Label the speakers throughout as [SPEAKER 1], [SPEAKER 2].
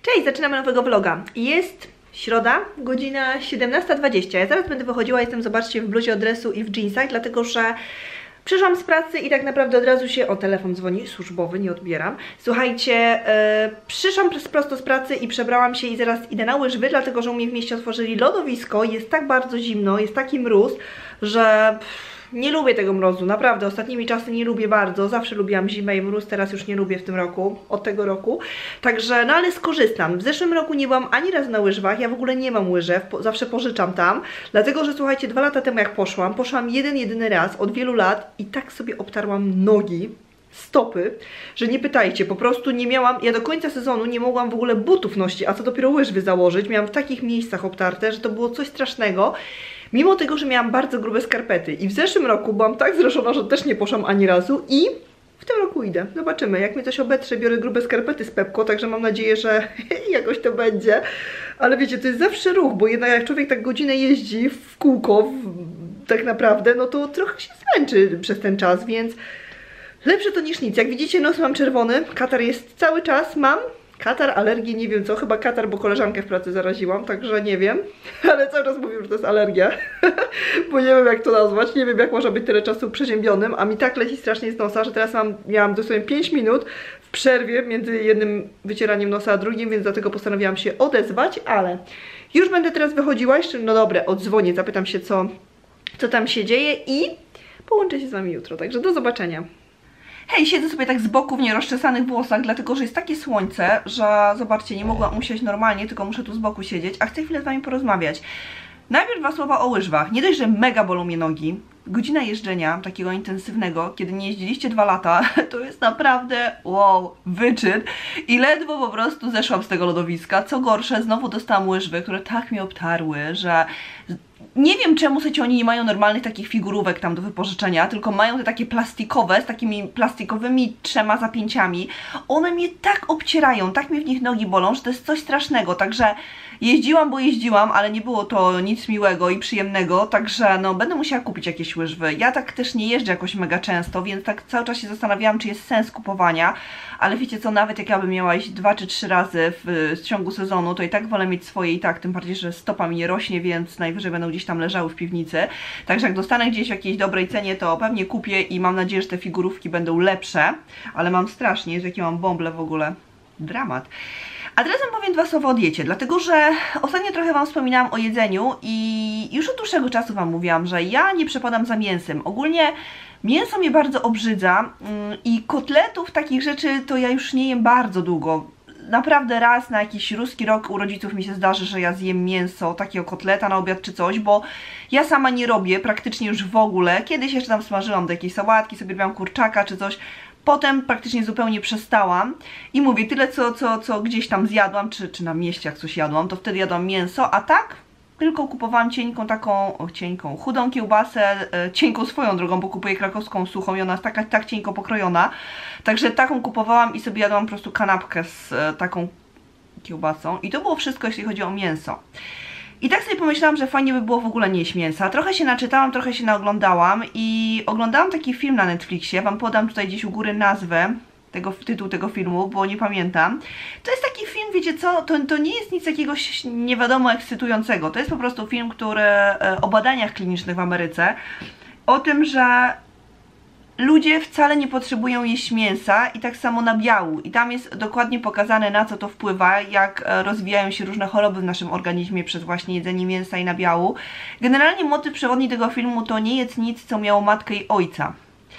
[SPEAKER 1] Cześć, zaczynamy nowego vloga. Jest środa, godzina 17:20. Ja zaraz będę wychodziła, jestem, zobaczcie, w bluzie od dresu i w jeansach, dlatego że przyszłam z pracy i tak naprawdę od razu się... O, telefon dzwoni, służbowy, nie odbieram. Słuchajcie, przyszłam prosto z pracy i przebrałam się i zaraz idę na łyżwy, dlatego że u mnie w mieście otworzyli lodowisko. Jest tak bardzo zimno, jest taki mróz, że... Nie lubię tego mrozu, naprawdę, ostatnimi czasy nie lubię bardzo, zawsze lubiłam zimę i mróz, teraz już nie lubię w tym roku, od tego roku, także, no ale skorzystam. W zeszłym roku nie byłam ani razu na łyżwach, ja w ogóle nie mam łyżew, zawsze pożyczam tam, dlatego, że słuchajcie, 2 lata temu jak poszłam jedyny raz od wielu lat i tak sobie obtarłam nogi, stopy, że nie pytajcie, po prostu nie miałam, ja do końca sezonu nie mogłam w ogóle butów nosić, a co dopiero łyżwy założyć, miałam w takich miejscach obtarte, że to było coś strasznego. Mimo tego, że miałam bardzo grube skarpety i w zeszłym roku byłam tak wzruszona, że też nie poszłam ani razu i w tym roku idę. Zobaczymy, jak mnie coś obetrze, biorę grube skarpety z Pepko, także mam nadzieję, że jakoś to będzie. Ale wiecie, to jest zawsze ruch, bo jednak jak człowiek tak godzinę jeździ w kółko, tak naprawdę, no to trochę się zmęczy przez ten czas, więc lepsze to niż nic. Jak widzicie, nos mam czerwony, katar jest cały czas, mam katar, alergię, nie wiem co, chyba katar, bo koleżankę w pracy zaraziłam, także nie wiem, ale cały czas mówię, że to jest alergia, bo nie wiem jak to nazwać, nie wiem jak można być tyle czasu przeziębionym, a mi tak leci strasznie z nosa, że teraz miałam dosłownie 5 minut w przerwie między jednym wycieraniem nosa a drugim, więc dlatego postanowiłam się odezwać, ale już będę teraz wychodziła, jeszcze, no dobra, odzwonię, zapytam się co tam się dzieje i połączę się z wami jutro, także do zobaczenia. Hej, siedzę sobie tak z boku w nierozczesanych włosach, dlatego że jest takie słońce, że zobaczcie, nie mogłam usiąść normalnie, tylko muszę tu z boku siedzieć, a chcę chwilę z wami porozmawiać. Najpierw 2 słowa o łyżwach. Nie dość, że mega bolą mnie nogi. Godzina jeżdżenia, takiego intensywnego, kiedy nie jeździliście 2 lata, to jest naprawdę, wow, wyczyn. I ledwo po prostu zeszłam z tego lodowiska. Co gorsze, znowu dostałam łyżwy, które tak mnie obtarły, że... Nie wiem czemu, słuchajcie, oni nie mają normalnych takich figurówek tam do wypożyczenia, tylko mają te takie plastikowe, z takimi plastikowymi 3 zapięciami. One mnie tak obcierają, tak mnie w nich nogi bolą, że to jest coś strasznego, także jeździłam, bo jeździłam, ale nie było to nic miłego i przyjemnego, także no będę musiała kupić jakieś łyżwy. Ja tak też nie jeżdżę jakoś mega często, więc tak cały czas się zastanawiałam, czy jest sens kupowania, ale wiecie co, nawet jak ja bym miała iść 2 czy 3 razy w ciągu sezonu, to i tak wolę mieć swoje i tak, tym bardziej, że stopa mi nie rośnie, więc najwyżej będą gdzieś tam leżały w piwnicy, także jak dostanę gdzieś w jakiejś dobrej cenie, to pewnie kupię i mam nadzieję, że te figurówki będą lepsze, ale mam strasznie, że jakie mam bąble w ogóle, dramat. A teraz wam powiem 2 słowa o diecie, dlatego że ostatnio trochę wam wspominałam o jedzeniu i już od dłuższego czasu wam mówiłam, że ja nie przepadam za mięsem. Ogólnie mięso mnie bardzo obrzydza i kotletów, takich rzeczy to ja już nie jem bardzo długo. Naprawdę raz na jakiś ruski rok u rodziców mi się zdarzy, że ja zjem mięso, takiego kotleta na obiad czy coś, bo ja sama nie robię praktycznie już w ogóle. Kiedyś jeszcze tam smażyłam do jakiejś sałatki, sobie robiłam kurczaka czy coś. Potem praktycznie zupełnie przestałam i mówię, tyle co gdzieś tam zjadłam, czy na mieście jak coś jadłam, to wtedy jadłam mięso, a tak tylko kupowałam cienką, chudą kiełbasę, cienką swoją drogą, bo kupuję krakowską suchą i ona jest tak cienko pokrojona, także taką kupowałam i sobie jadłam po prostu kanapkę z taką kiełbasą i to było wszystko, jeśli chodzi o mięso. I tak sobie pomyślałam, że fajnie by było w ogóle nie jeść mięsa. Trochę się naczytałam, trochę się naoglądałam i oglądałam taki film na Netflixie. Wam podam tutaj gdzieś u góry nazwę, tytuł tego filmu, bo nie pamiętam. To jest taki film, wiecie co, to nie jest nic jakiegoś nie wiadomo ekscytującego. To jest po prostu film, który o badaniach klinicznych w Ameryce, o tym, że ludzie wcale nie potrzebują jeść mięsa i tak samo nabiału. I tam jest dokładnie pokazane, na co to wpływa, jak rozwijają się różne choroby w naszym organizmie przez właśnie jedzenie mięsa i nabiału. Generalnie motyw przewodni tego filmu to nie jest nic, co miało matkę i ojca.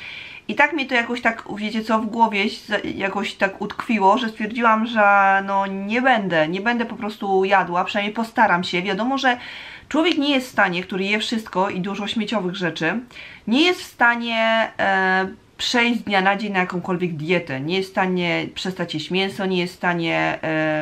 [SPEAKER 1] I tak mnie to jakoś tak, wiecie co, w głowie jakoś tak utkwiło, że stwierdziłam, że no nie będę po prostu jadła, przynajmniej postaram się. Wiadomo, że człowiek nie jest w stanie, który je wszystko i dużo śmieciowych rzeczy, nie jest w stanie przejść z dnia na dzień na jakąkolwiek dietę, nie jest w stanie przestać jeść mięso, nie jest w stanie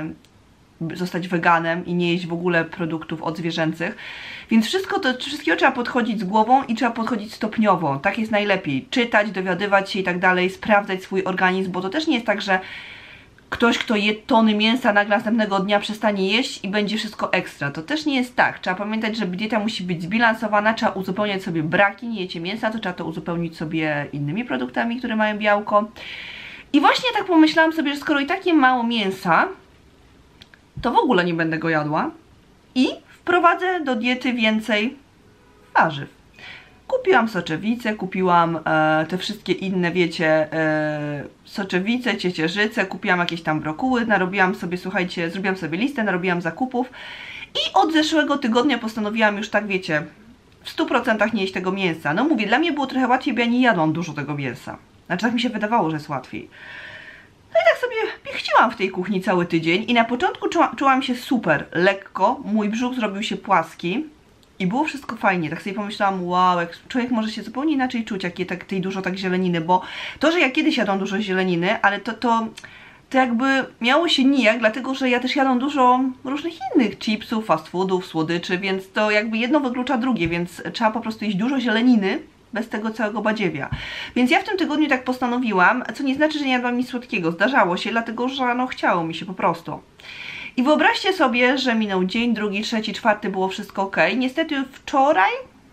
[SPEAKER 1] zostać weganem i nie jeść w ogóle produktów odzwierzęcych. Więc wszystkiego trzeba podchodzić z głową i trzeba podchodzić stopniowo. Tak jest najlepiej. Czytać, dowiadywać się i tak dalej, sprawdzać swój organizm, bo to też nie jest tak, że ktoś, kto je tony mięsa, nagle następnego dnia przestanie jeść i będzie wszystko ekstra. To też nie jest tak. Trzeba pamiętać, że dieta musi być zbilansowana, trzeba uzupełniać sobie braki, nie jecie mięsa, to trzeba to uzupełnić sobie innymi produktami, które mają białko. I właśnie tak pomyślałam sobie, że skoro i tak jem mało mięsa, to w ogóle nie będę go jadła i wprowadzę do diety więcej warzyw. Kupiłam soczewicę, kupiłam te wszystkie inne, wiecie, soczewice, ciecierzycę, kupiłam jakieś tam brokuły, narobiłam sobie, słuchajcie, zrobiłam sobie listę, narobiłam zakupów i od zeszłego tygodnia postanowiłam już tak, wiecie, w 100% nie jeść tego mięsa. No mówię, dla mnie było trochę łatwiej, bo ja nie jadłam dużo tego mięsa. Znaczy tak mi się wydawało, że jest łatwiej. No i tak sobie piechciłam w tej kuchni cały tydzień i na początku czułam się super lekko, mój brzuch zrobił się płaski i było wszystko fajnie. Tak sobie pomyślałam, wow, jak człowiek może się zupełnie inaczej czuć, jak je tej dużo tak zieleniny, bo to, że ja kiedyś jadłam dużo zieleniny, ale to jakby miało się nijak, dlatego że ja też jadłam dużo różnych innych chipsów, fast foodów, słodyczy, więc to jakby jedno wyklucza drugie, więc trzeba po prostu jeść dużo zieleniny bez tego całego badziewia. Więc ja w tym tygodniu tak postanowiłam, co nie znaczy, że nie jadłam nic słodkiego. Zdarzało się, dlatego że no chciało mi się po prostu. I wyobraźcie sobie, że minął dzień, drugi, trzeci, czwarty, było wszystko ok. Niestety wczoraj,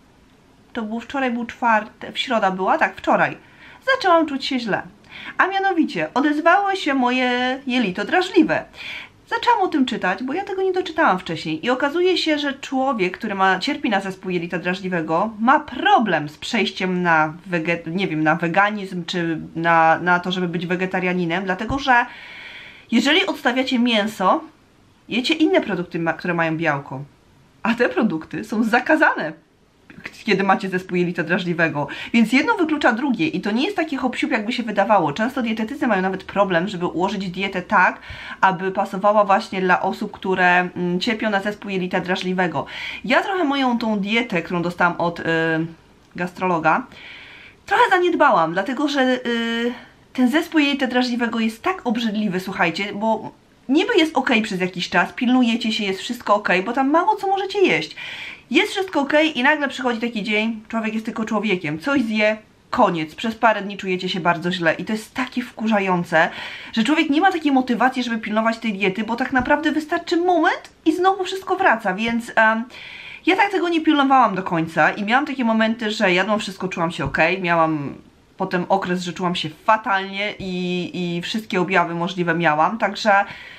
[SPEAKER 1] był czwartek, środa była, tak, wczoraj, zaczęłam czuć się źle. A mianowicie, odezwało się moje jelito drażliwe. Zaczęłam o tym czytać, bo ja tego nie doczytałam wcześniej i okazuje się, że człowiek, który cierpi na zespół jelita drażliwego, ma problem z przejściem na, nie wiem, na weganizm, czy na to, żeby być wegetarianinem, dlatego że jeżeli odstawiacie mięso, jecie inne produkty, które mają białko, a te produkty są zakazane, kiedy macie zespół jelita drażliwego. Więc jedno wyklucza drugie i to nie jest takie hop-siup, jakby się wydawało. Często dietetycy mają nawet problem, żeby ułożyć dietę tak, aby pasowała właśnie dla osób, które cierpią na zespół jelita drażliwego. Ja trochę moją tą dietę, którą dostałam od gastrologa, trochę zaniedbałam, dlatego że ten zespół jelita drażliwego jest tak obrzydliwy, słuchajcie, bo niby jest ok przez jakiś czas, pilnujecie się, jest wszystko ok, bo tam mało co możecie jeść. Jest wszystko ok i nagle przychodzi taki dzień, człowiek jest tylko człowiekiem, coś zje, koniec, przez parę dni czujecie się bardzo źle i to jest takie wkurzające, że człowiek nie ma takiej motywacji, żeby pilnować tej diety, bo tak naprawdę wystarczy moment i znowu wszystko wraca, więc ja tak tego nie pilnowałam do końca i miałam takie momenty, że jadłam wszystko, czułam się ok, miałam potem okres, że czułam się fatalnie i wszystkie objawy możliwe miałam, także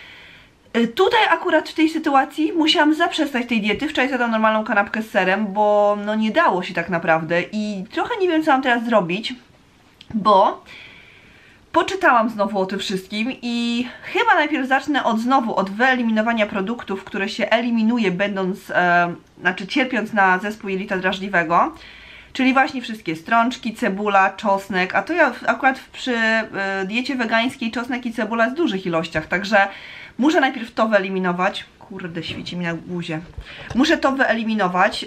[SPEAKER 1] tutaj akurat w tej sytuacji musiałam zaprzestać tej diety. Wczoraj zjadłam normalną kanapkę z serem, bo no nie dało się tak naprawdę i trochę nie wiem, co mam teraz zrobić, bo poczytałam znowu o tym wszystkim i chyba najpierw zacznę znowu od wyeliminowania produktów, które się eliminuje, będąc, cierpiąc na zespół jelita drażliwego. Czyli właśnie wszystkie strączki, cebula, czosnek, a to ja akurat przy diecie wegańskiej czosnek i cebula jest w dużych ilościach, także muszę najpierw to wyeliminować. Kurde, świeci mi na buzie. Muszę to wyeliminować.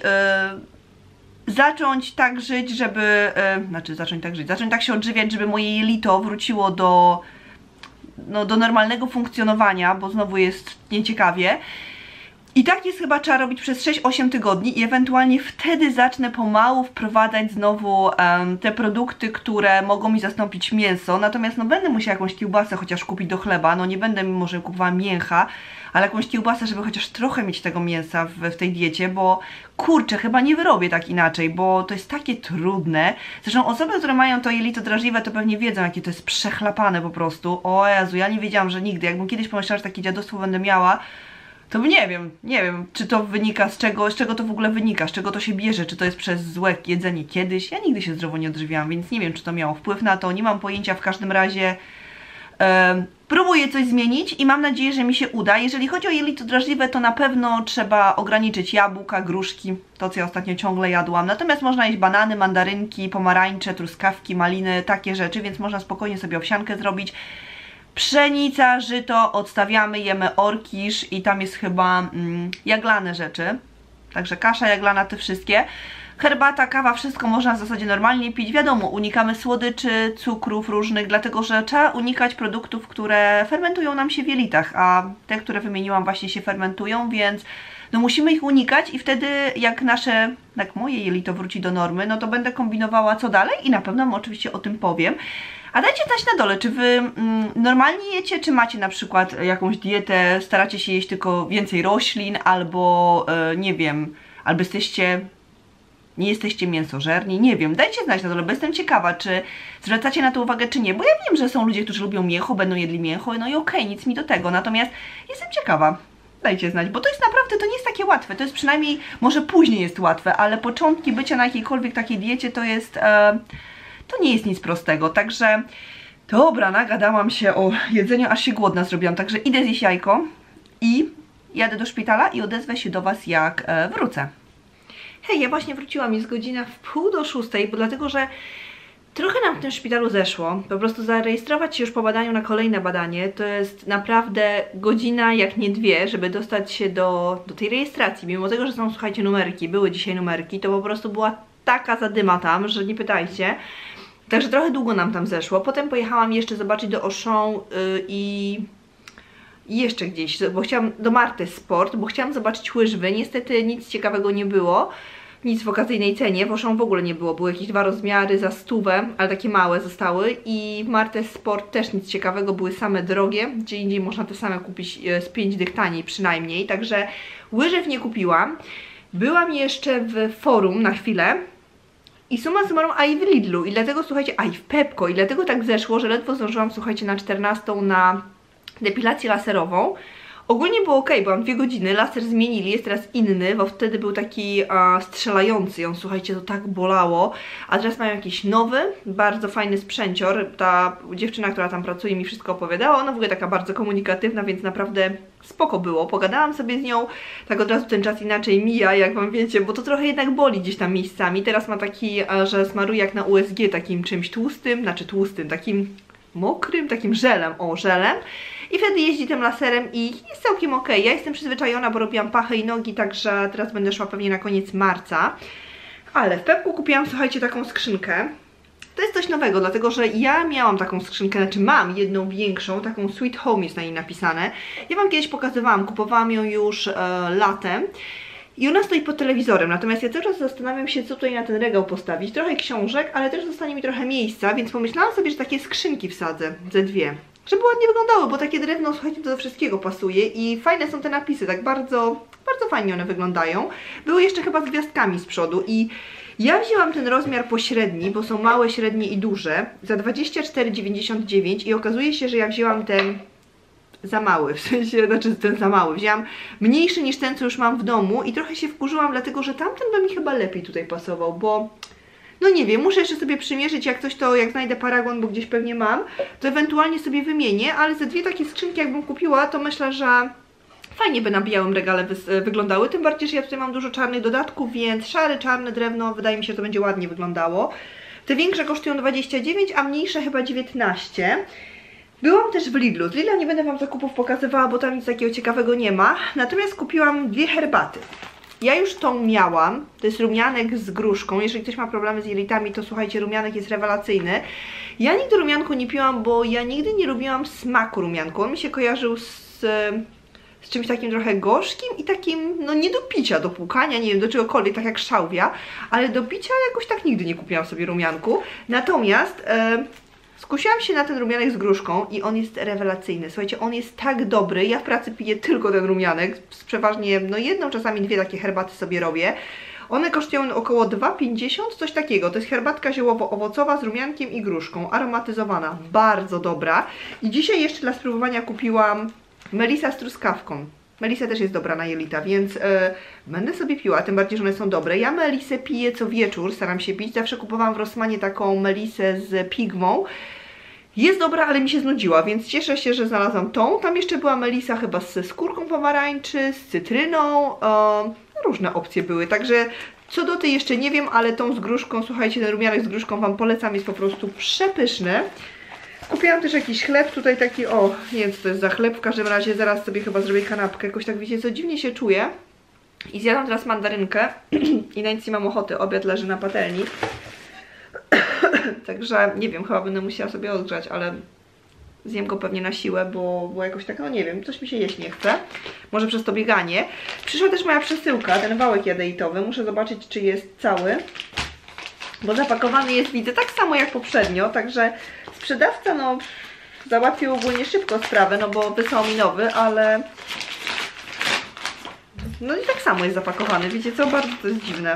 [SPEAKER 1] Zacząć tak żyć, żeby... zacząć tak się odżywiać, żeby moje jelito wróciło do normalnego funkcjonowania, bo znowu jest nieciekawie. I tak jest chyba trzeba robić przez 6-8 tygodni i ewentualnie wtedy zacznę pomału wprowadzać znowu te produkty, które mogą mi zastąpić mięso. Natomiast no będę musiała jakąś kiełbasę chociaż kupić do chleba, no nie będę mimo, że kupowała mięcha, ale jakąś kiełbasę, żeby chociaż trochę mieć tego mięsa w tej diecie, bo kurczę, chyba nie wyrobię tak inaczej, bo to jest takie trudne. Zresztą osoby, które mają to jelito drażliwe, to pewnie wiedzą, jakie to jest przechlapane po prostu. O Jezu, ja nie wiedziałam, że nigdy. Jakbym kiedyś pomyślała, że takie dziadostwo będę miała, to nie wiem, czy to wynika z czego to w ogóle wynika, z czego to się bierze, czy to jest przez złe jedzenie kiedyś. Ja nigdy się zdrowo nie odżywiałam, więc nie wiem, czy to miało wpływ na to, nie mam pojęcia, w każdym razie próbuję coś zmienić i mam nadzieję, że mi się uda. Jeżeli chodzi o jelito drażliwe, to na pewno trzeba ograniczyć jabłka, gruszki, to co ja ostatnio ciągle jadłam. Natomiast można jeść banany, mandarynki, pomarańcze, truskawki, maliny, takie rzeczy, więc można spokojnie sobie owsiankę zrobić. Pszenica, żyto odstawiamy, jemy orkisz i tam jest chyba jaglane rzeczy. Także kasza jaglana, te wszystkie. Herbata, kawa, wszystko można w zasadzie normalnie pić. Wiadomo, unikamy słodyczy, cukrów różnych, dlatego że trzeba unikać produktów, które fermentują nam się w jelitach, a te, które wymieniłam, właśnie się fermentują, więc no musimy ich unikać i wtedy jak moje jelito wróci do normy, no to będę kombinowała co dalej i na pewno wam oczywiście o tym powiem. A dajcie znać na dole, czy wy normalnie jecie, czy macie na przykład jakąś dietę, staracie się jeść tylko więcej roślin, albo nie wiem, albo nie jesteście mięsożerni, nie wiem. Dajcie znać na dole, bo jestem ciekawa, czy zwracacie na to uwagę, czy nie, bo ja wiem, że są ludzie, którzy lubią mięcho, będą jedli mięcho, no i okej, nic mi do tego, natomiast jestem ciekawa. dajcie znać, bo to jest naprawdę, to nie jest takie łatwe, to jest przynajmniej, może później jest łatwe, ale początki bycia na jakiejkolwiek takiej diecie to jest, to nie jest nic prostego, także dobra, nagadałam się o jedzeniu, aż się głodna zrobiłam, także idę zjeść jajko i jadę do szpitala i odezwę się do Was, jak wrócę. Hej, ja właśnie wróciłam, jest godzina 5:45, bo dlatego, że trochę nam w tym szpitalu zeszło. Po prostu zarejestrować się już po badaniu na kolejne badanie to jest naprawdę godzina, jak nie dwie, żeby dostać się do tej rejestracji. Mimo tego, że są, słuchajcie, numerki, były dzisiaj numerki, to po prostu była taka zadyma tam, że nie pytajcie. Także trochę długo nam tam zeszło. Potem pojechałam jeszcze zobaczyć do Auchan i jeszcze gdzieś, bo chciałam do Marty Sport, bo chciałam zobaczyć łyżwy. Niestety nic ciekawego nie było. Nic w okazyjnej cenie, w Auchan w ogóle nie było. Były jakieś 2 rozmiary za 100, ale takie małe zostały. I w Marty Sport też nic ciekawego, były same drogie. Gdzie indziej można te same kupić z 5 dych taniej przynajmniej. Także łyżew nie kupiłam. Byłam jeszcze w Forum na chwilę. I summa summarum, a i w Lidlu. I dlatego, słuchajcie, a i w Pepco. I dlatego tak zeszło, że ledwo zdążyłam, słuchajcie, na 14 na depilację laserową. Ogólnie było ok, byłam 2 godziny, laser zmienili, jest teraz inny, bo wtedy był taki strzelający, ją, słuchajcie, to tak bolało, a teraz mają jakiś nowy, bardzo fajny sprzęcior. Ta dziewczyna, która tam pracuje, mi wszystko opowiadała, ona w ogóle taka bardzo komunikatywna, więc naprawdę spoko było. Pogadałam sobie z nią, tak od razu ten czas inaczej mija, jak wam wiecie, bo to trochę jednak boli gdzieś tam miejscami. Teraz ma taki, że smaruje jak na USG takim czymś tłustym, znaczy tłustym, takim mokrym, takim żelem, żelem. I wtedy jeździ tym laserem i jest całkiem ok. Ja jestem przyzwyczajona, bo robiłam pachę i nogi, także teraz będę szła pewnie na koniec marca. Ale w Pepku kupiłam, słuchajcie, taką skrzynkę. To jest coś nowego, dlatego że ja miałam taką skrzynkę, znaczy mam jedną większą, taką Sweet Home jest na niej napisane. Ja wam kiedyś pokazywałam, kupowałam ją już latem. I ona stoi pod telewizorem, natomiast ja cały czas zastanawiam się, co tutaj na ten regał postawić. Trochę książek, ale też zostanie mi trochę miejsca, więc pomyślałam sobie, że takie skrzynki wsadzę, ze 2. Żeby ładnie wyglądało, bo takie drewno, słuchajcie, do wszystkiego pasuje i fajne są te napisy, tak bardzo, bardzo fajnie one wyglądają. Były jeszcze chyba z gwiazdkami z przodu i ja wzięłam ten rozmiar pośredni, bo są małe, średnie i duże, za 24,99 i okazuje się, że ja wzięłam ten za mały, w sensie, znaczy ten za mały, wzięłam mniejszy niż ten, co już mam w domu i trochę się wkurzyłam, dlatego że tamten by mi chyba lepiej tutaj pasował, bo no nie wiem, muszę jeszcze sobie przymierzyć, jak coś to, jak znajdę paragon, bo gdzieś pewnie mam, to ewentualnie sobie wymienię, ale ze 2 takie skrzynki jakbym kupiła, to myślę, że fajnie by na białym regale wyglądały, tym bardziej, że ja tutaj mam dużo czarnych dodatków, więc szare, czarne drewno, wydaje mi się, że to będzie ładnie wyglądało. Te większe kosztują 29, a mniejsze chyba 19. Byłam też w Lidlu. Z Lidla nie będę wam zakupów pokazywała, bo tam nic takiego ciekawego nie ma. Natomiast kupiłam 2 herbaty. Ja już tą miałam. To jest rumianek z gruszką. Jeżeli ktoś ma problemy z jelitami, to słuchajcie, rumianek jest rewelacyjny. Ja nigdy rumianku nie piłam, bo ja nigdy nie lubiłam smaku rumianku. On mi się kojarzył z czymś takim trochę gorzkim i takim, no nie do picia, do płukania, nie wiem, do czegokolwiek, tak jak szałwia. Ale do picia jakoś tak nigdy nie kupiłam sobie rumianku. Natomiast skusiłam się na ten rumianek z gruszką i on jest rewelacyjny. Słuchajcie, on jest tak dobry. Ja w pracy piję tylko ten rumianek. Przeważnie, no jedną, czasami 2 takie herbaty sobie robię. One kosztują około 2,50, coś takiego. To jest herbatka ziołowo-owocowa z rumiankiem i gruszką, aromatyzowana. Bardzo dobra. I dzisiaj jeszcze dla spróbowania kupiłam melisa z truskawką. Melisa też jest dobra na jelita, więc będę sobie piła, tym bardziej, że one są dobre. Ja melisę piję co wieczór, staram się pić. Zawsze kupowałam w Rossmanie taką melisę z pigmą. Jest dobra, ale mi się znudziła, więc cieszę się, że znalazłam tą. Tam jeszcze była melisa chyba ze skórką pomarańczy, z cytryną. Różne opcje były, także co do tej jeszcze nie wiem, ale tą z gruszką, słuchajcie, ten rumianek z gruszką wam polecam, jest po prostu przepyszny. Kupiłam też jakiś chleb, tutaj taki, nie wiem co to jest za chleb, w każdym razie zaraz sobie chyba zrobię kanapkę, jakoś tak wiecie co, dziwnie się czuję. I zjadam teraz mandarynkę i na nic nie mam ochoty, obiad leży na patelni. Także nie wiem, chyba będę musiała sobie odgrzać, ale zjem go pewnie na siłę, bo jakoś tak, no nie wiem, coś mi się jeść nie chce. Może przez to bieganie. Przyszła też moja przesyłka, ten wałek jadeitowy, muszę zobaczyć, czy jest cały. Bo zapakowany jest, widzę, tak samo jak poprzednio, także sprzedawca, no, załatwił ogólnie szybko sprawę, no bo wysłał mi nowy, ale no i tak samo jest zapakowany, wiecie co, bardzo to jest dziwne.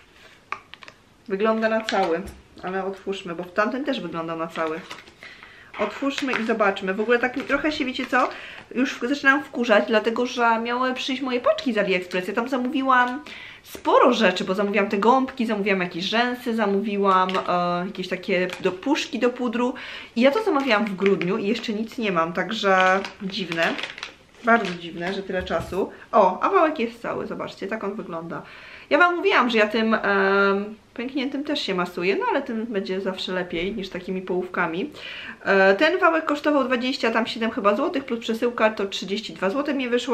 [SPEAKER 1] Wygląda na cały, ale otwórzmy, bo tamten też wygląda na cały. Otwórzmy i zobaczmy. W ogóle tak trochę się, wiecie co, już zaczynam wkurzać, dlatego że miały przyjść moje paczki z AliExpress. Ja tam zamówiłam sporo rzeczy, bo zamówiłam te gąbki, zamówiłam jakieś rzęsy, zamówiłam jakieś takie puszki do pudru. I ja to zamawiałam w grudniu i jeszcze nic nie mam, także dziwne. Bardzo dziwne, że tyle czasu. O, a wałek jest cały, zobaczcie, tak on wygląda. Ja Wam mówiłam, że ja tym pękniętym też się masuję, no ale tym będzie zawsze lepiej niż takimi połówkami. Ten wałek kosztował 20, tam 7 chyba złotych, plus przesyłka to 32 zł mi wyszło,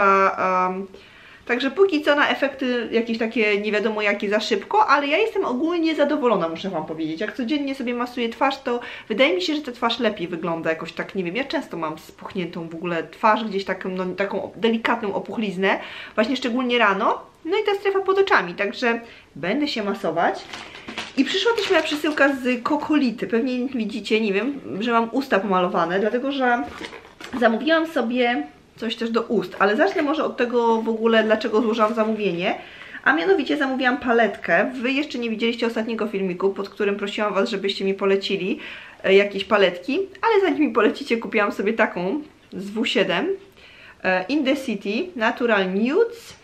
[SPEAKER 1] także póki co na efekty jakieś takie nie wiadomo jakie za szybko, ale ja jestem ogólnie zadowolona, muszę Wam powiedzieć. Jak codziennie sobie masuję twarz, to wydaje mi się, że ta twarz lepiej wygląda jakoś tak, nie wiem, ja często mam spuchniętą w ogóle twarz, gdzieś taką, no, taką delikatną opuchliznę, właśnie szczególnie rano. No i ta strefa pod oczami, także będę się masować. I przyszła też moja przesyłka z Kokolity. Pewnie widzicie, nie wiem, że mam usta pomalowane, dlatego że zamówiłam sobie coś też do ust, ale zacznę może od tego w ogóle, dlaczego złożyłam zamówienie. A mianowicie zamówiłam paletkę. Wy jeszcze nie widzieliście ostatniego filmiku, pod którym prosiłam Was, żebyście mi polecili jakieś paletki, ale zanim mi polecicie, kupiłam sobie taką z W7 In The City Natural Nudes.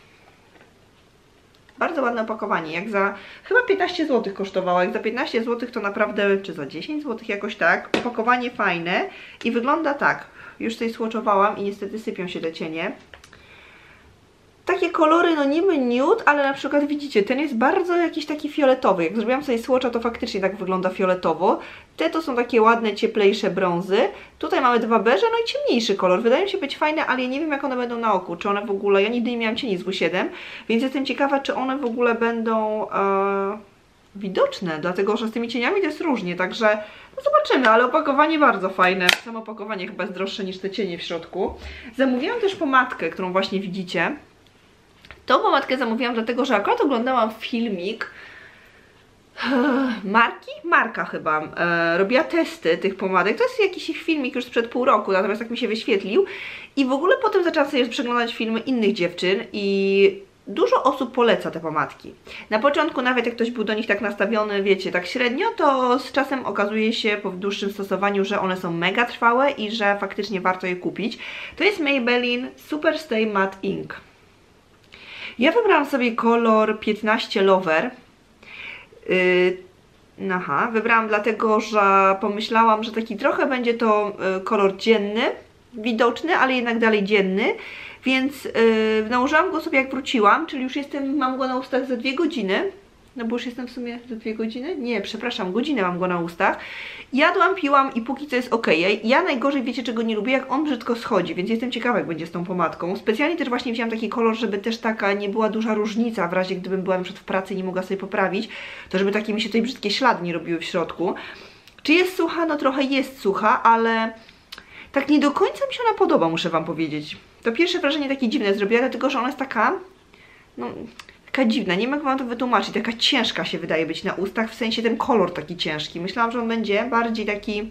[SPEAKER 1] Bardzo ładne opakowanie, jak za chyba 15 zł kosztowało, jak za 15 zł to naprawdę, czy za 10 zł jakoś tak, opakowanie fajne i wygląda tak, już tutaj swatchowałam i niestety sypią się te cienie. Takie kolory, no niby nude, ale na przykład widzicie, ten jest bardzo jakiś taki fioletowy, jak zrobiłam sobie swatcha, to faktycznie tak wygląda fioletowo. Te to są takie ładne, cieplejsze brązy. Tutaj mamy dwa beże, no i ciemniejszy kolor. Wydają mi się być fajne, ale ja nie wiem jak one będą na oku, czy one w ogóle, ja nigdy nie miałam cieni z W7, więc jestem ciekawa, czy one w ogóle będą widoczne, dlatego że z tymi cieniami to jest różnie, także no zobaczymy, ale opakowanie bardzo fajne. Samo opakowanie chyba jest droższe niż te cienie w środku. Zamówiłam też pomadkę, którą właśnie widzicie. Tą pomadkę zamówiłam dlatego, że akurat oglądałam filmik Marka chyba, robiła testy tych pomadek. To jest jakiś ich filmik już sprzed pół roku, natomiast tak mi się wyświetlił. I w ogóle potem zaczęłam sobie przeglądać filmy innych dziewczyn i dużo osób poleca te pomadki. Na początku nawet jak ktoś był do nich tak nastawiony, wiecie, tak średnio, to z czasem okazuje się po dłuższym stosowaniu, że one są mega trwałe i że faktycznie warto je kupić. To jest Maybelline Super Stay Matte Ink. Ja wybrałam sobie kolor 15 Lover. Wybrałam dlatego, że pomyślałam, że taki trochę będzie to kolor dzienny, widoczny, ale jednak dalej dzienny, więc nałożyłam go sobie jak wróciłam, czyli już mam go na ustach za 2 godziny. No bo już jestem w sumie za 2 godziny? Nie, przepraszam, godzinę mam go na ustach. Jadłam, piłam i póki co jest ok. Ja najgorzej, wiecie czego nie lubię, jak on brzydko schodzi, więc jestem ciekawa jak będzie z tą pomadką. Specjalnie też właśnie wziąłam taki kolor, żeby też taka nie była duża różnica, w razie gdybym była na przykład w pracy i nie mogła sobie poprawić, to żeby takie mi się tutaj brzydkie ślady nie robiły w środku. Czy jest sucha? No trochę jest sucha, ale tak nie do końca mi się ona podoba, muszę Wam powiedzieć. To pierwsze wrażenie takie dziwne zrobiła, dlatego że ona jest taka, no, taka dziwna, nie wiem jak Wam to wytłumaczyć, taka ciężka się wydaje być na ustach, w sensie ten kolor taki ciężki. Myślałam, że on będzie bardziej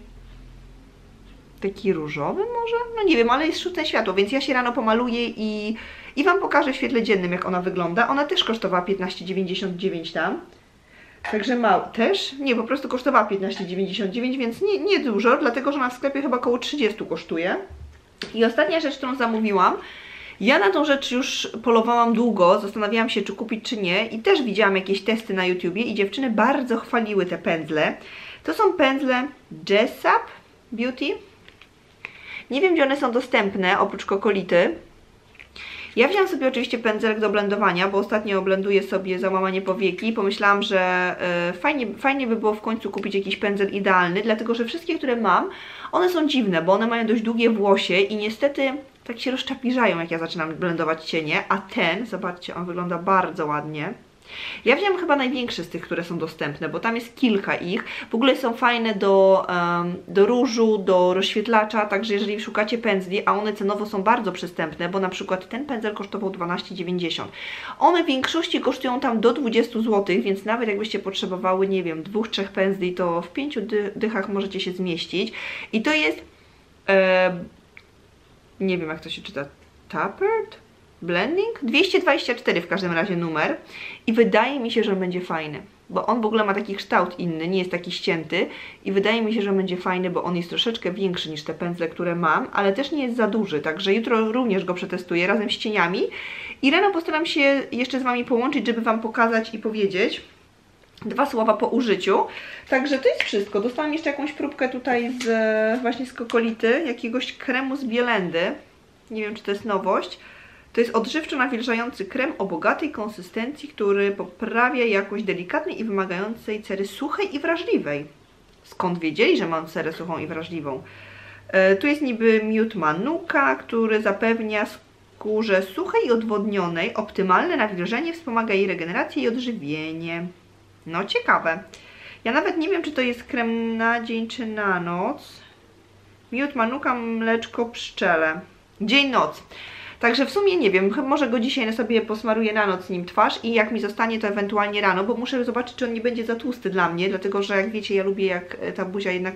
[SPEAKER 1] taki różowy może? No nie wiem, ale jest sztuczne światło, więc ja się rano pomaluję i Wam pokażę w świetle dziennym jak ona wygląda. Ona też kosztowała 15,99 tam. Także też? Nie, po prostu kosztowała 15,99, więc nie dużo, dlatego że na sklepie chyba około 30 kosztuje. I ostatnia rzecz, którą zamówiłam, ja na tą rzecz już polowałam długo, zastanawiałam się czy kupić czy nie i też widziałam jakieś testy na YouTubie i dziewczyny bardzo chwaliły te pędzle. To są pędzle Jessup Beauty. Nie wiem gdzie one są dostępne oprócz Kokolity. Ja wziąłam sobie oczywiście pędzelek do blendowania, bo ostatnio blenduję sobie załamanie powieki i pomyślałam, że fajnie by było w końcu kupić jakiś pędzel idealny, dlatego że wszystkie, które mam, one są dziwne, bo one mają dość długie włosie i niestety tak się rozczapirzają, jak ja zaczynam blendować cienie, a ten, zobaczcie, on wygląda bardzo ładnie. Ja wziąłem chyba największy z tych, które są dostępne, bo tam jest kilka ich. W ogóle są fajne do różu, do rozświetlacza, także jeżeli szukacie pędzli, a one cenowo są bardzo przystępne, bo na przykład ten pędzel kosztował 12,90. One w większości kosztują tam do 20 zł, więc nawet jakbyście potrzebowały, nie wiem, 2-3 pędzli, to w 5 dychach możecie się zmieścić. I to jest, nie wiem jak to się czyta, Tapered? Blending? 224 w każdym razie numer i wydaje mi się, że on będzie fajny. bo on w ogóle ma taki kształt inny, nie jest taki ścięty i wydaje mi się, że będzie fajny, bo on jest troszeczkę większy niż te pędzle, które mam, ale też nie jest za duży, także jutro również go przetestuję razem z cieniami i rano postaram się jeszcze z Wami połączyć, żeby Wam pokazać i powiedzieć 2 słowa po użyciu. Także to jest wszystko. Dostałam jeszcze jakąś próbkę tutaj właśnie z Kokolity, jakiegoś kremu z Bielendy. Nie wiem, czy to jest nowość. To jest odżywczo-nawilżający krem o bogatej konsystencji, który poprawia jakość delikatnej i wymagającej cery suchej i wrażliwej. Skąd wiedzieli, że mam cerę suchą i wrażliwą? Tu jest niby miód manuka, który zapewnia skórze suchej i odwodnionej optymalne nawilżenie, wspomaga jej regenerację i odżywienie. No ciekawe. Ja nawet nie wiem, czy to jest krem na dzień czy na noc. Miód manuka, mleczko, pszczele. Dzień-noc. Także w sumie nie wiem, może go dzisiaj sobie posmaruję na noc nim twarz i jak mi zostanie, to ewentualnie rano, bo muszę zobaczyć, czy on nie będzie za tłusty dla mnie, dlatego że jak wiecie, ja lubię, jak ta buzia jednak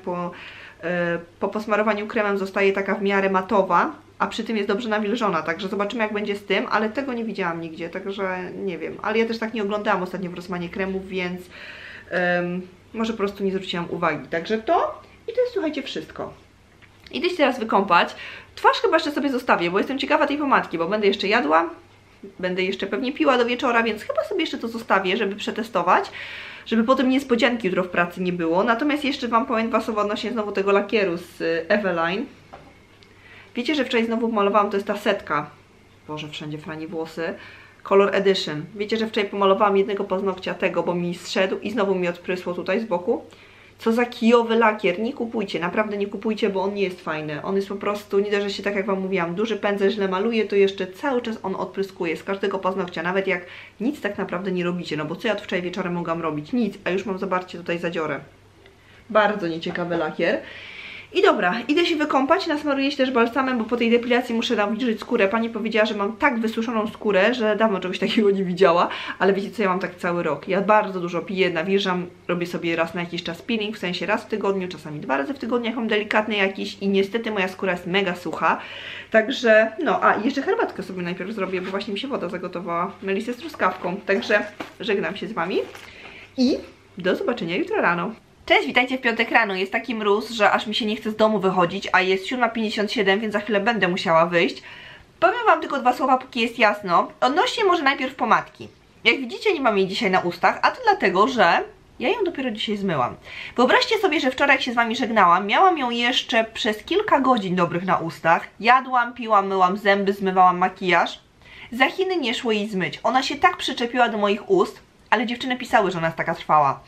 [SPEAKER 1] po posmarowaniu kremem zostaje taka w miarę matowa, a przy tym jest dobrze nawilżona, także zobaczymy, jak będzie z tym, ale tego nie widziałam nigdzie, także nie wiem, ale ja też tak nie oglądałam ostatnio w Rossmanie kremów, więc może po prostu nie zwróciłam uwagi, także to i to jest, słuchajcie, wszystko. Idę się teraz wykąpać. Twarz chyba jeszcze sobie zostawię, bo jestem ciekawa tej pomadki, bo będę jeszcze jadła, będę jeszcze pewnie piła do wieczora, więc chyba sobie jeszcze to zostawię, żeby przetestować, żeby potem niespodzianki jutro w pracy nie było. Natomiast jeszcze Wam powiem 2 słowa odnośnie znowu tego lakieru z Eveline. Wiecie, że wczoraj znowu malowałam, to jest ta setka. Boże, wszędzie frani włosy. Color Edition. Wiecie, że wczoraj pomalowałam jednego paznokcia tego, bo mi zszedł i znowu mi odprysło tutaj z boku. Co za kijowy lakier, nie kupujcie, naprawdę nie kupujcie, bo on nie jest fajny. On jest po prostu, nie dość, że się tak jak Wam mówiłam, duży pędzel źle maluje, to jeszcze cały czas on odpryskuje z każdego paznokcia, nawet jak nic tak naprawdę nie robicie, no bo co ja tu wczoraj wieczorem mogłam robić? Nic, a już mam, zobaczcie, tutaj zadziorę. Bardzo nieciekawy lakier. I dobra, idę się wykąpać, nasmaruję się też balsamem, bo po tej depilacji muszę nawilżyć skórę. Pani powiedziała, że mam tak wysuszoną skórę, że dawno czegoś takiego nie widziała, ale wiecie co, ja mam tak cały rok. Ja bardzo dużo piję, nawilżam, robię sobie raz na jakiś czas peeling, w sensie raz w tygodniu, czasami 2 razy w tygodniu, jak mam delikatny jakiś i niestety moja skóra jest mega sucha. Także, no, a jeszcze herbatkę sobie najpierw zrobię, bo właśnie mi się woda zagotowała, melisę z truskawką. Także żegnam się z Wami i do zobaczenia jutro rano. Cześć, witajcie w piątek rano. Jest taki mróz, że aż mi się nie chce z domu wychodzić, a jest 7:57, więc za chwilę będę musiała wyjść. Powiem Wam tylko 2 słowa, póki jest jasno. Odnośnie może najpierw pomadki. Jak widzicie, nie mam jej dzisiaj na ustach, a to dlatego, że ja ją dopiero dzisiaj zmyłam. Wyobraźcie sobie, że wczoraj jak się z Wami żegnałam, miałam ją jeszcze przez kilka godzin dobrych na ustach. Jadłam, piłam, myłam zęby, zmywałam makijaż. Za Chiny nie szło jej zmyć. Ona się tak przyczepiła do moich ust, ale dziewczyny pisały, że ona jest taka trwała.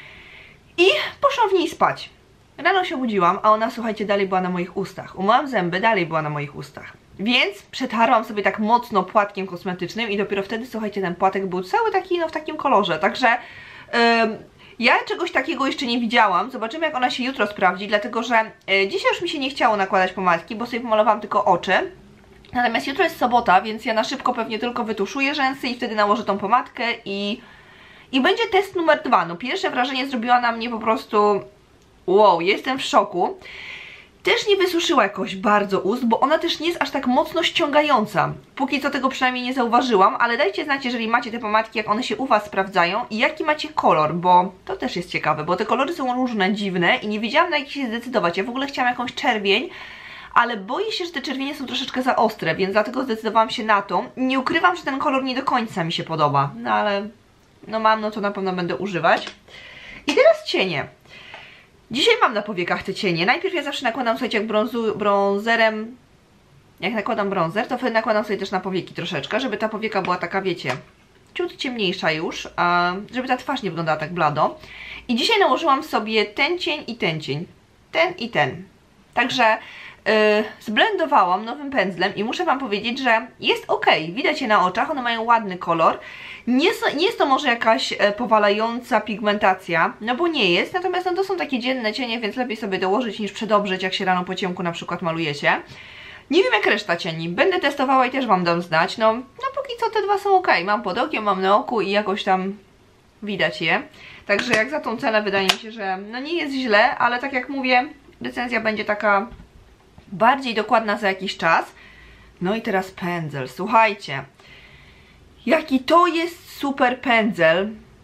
[SPEAKER 1] I poszłam w niej spać. Rano się obudziłam, a ona, słuchajcie, dalej była na moich ustach. Umyłam zęby, dalej była na moich ustach. Więc przetarłam sobie tak mocno płatkiem kosmetycznym i dopiero wtedy, słuchajcie, ten płatek był cały taki, no w takim kolorze. Także ja czegoś takiego jeszcze nie widziałam. Zobaczymy, jak ona się jutro sprawdzi, dlatego że dzisiaj już mi się nie chciało nakładać pomadki, bo sobie pomalowałam tylko oczy. Natomiast jutro jest sobota, więc ja na szybko pewnie tylko wytuszuję rzęsy i wtedy nałożę tą pomadkę i będzie test numer 2. No pierwsze wrażenie zrobiła na mnie po prostu wow, jestem w szoku. Też nie wysuszyła jakoś bardzo ust, bo ona też nie jest aż tak mocno ściągająca. Póki co tego przynajmniej nie zauważyłam, ale dajcie znać, jeżeli macie te pomadki, jak one się u Was sprawdzają i jaki macie kolor, bo to też jest ciekawe, bo te kolory są różne, dziwne i nie wiedziałam, na jaki się zdecydować. Ja w ogóle chciałam jakąś czerwień, ale boję się, że te czerwienie są troszeczkę za ostre, więc dlatego zdecydowałam się na to. Nie ukrywam, że ten kolor nie do końca mi się podoba, no ale no mam, no to na pewno będę używać. I teraz cienie. Dzisiaj mam na powiekach te cienie. Najpierw ja zawsze nakładam, słuchajcie, jak bronzerem. Jak nakładam bronzer, to wtedy nakładam sobie też na powieki troszeczkę, żeby ta powieka była taka, wiecie, ciut ciemniejsza już, żeby ta twarz nie wyglądała tak blado. I dzisiaj nałożyłam sobie ten cień i ten cień. Ten i ten. Także zblendowałam nowym pędzlem i muszę Wam powiedzieć, że jest ok. Widać je na oczach, one mają ładny kolor. Nie jest to może jakaś powalająca pigmentacja, no bo nie jest, natomiast no to są takie dzienne cienie, więc lepiej sobie dołożyć niż przedobrzyć, jak się rano po ciemku na przykład malujecie. Nie wiem jak reszta cieni, będę testowała i też Wam dam znać, no póki co te 2 są ok. Mam pod okiem, mam na oku i jakoś tam widać je. Także jak za tą cenę wydaje mi się, że no nie jest źle, ale tak jak mówię, recenzja będzie taka bardziej dokładna za jakiś czas. No i teraz pędzel, słuchajcie. Jaki to jest super pędzel.